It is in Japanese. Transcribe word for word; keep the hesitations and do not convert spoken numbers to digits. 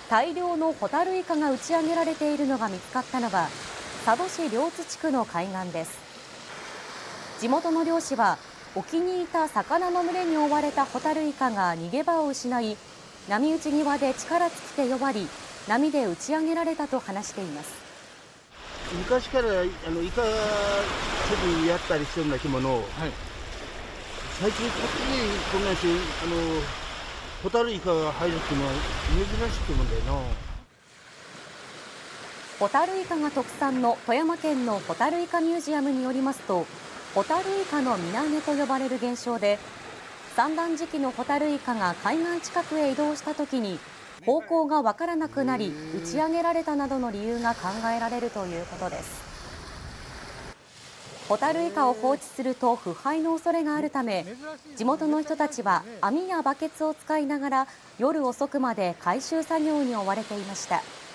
大量のホタルイカが打ち上げられているのが見つかったのは佐渡市両津地区の海岸です。地元の漁師は沖にいた魚の群れに追われたホタルイカが逃げ場を失い、波打ち際で力尽きて弱り、波で打ち上げられたと話しています。 昔からあのイカ釣りやったりしてるんだけども、はい、最近こっちにこんなしあのホタルイカが入るっていうのは珍しいと思うんだよな。 ホタルイカが特産の富山県のホタルイカミュージアムによりますと、ホタルイカの身投げと呼ばれる現象で、産卵時期のホタルイカが海岸近くへ移動したときに方向がわからなくなり打ち上げられたなどの理由が考えられるということです。ホタルイカを放置すると腐敗の恐れがあるため、地元の人たちは網やバケツを使いながら夜遅くまで回収作業に追われていました。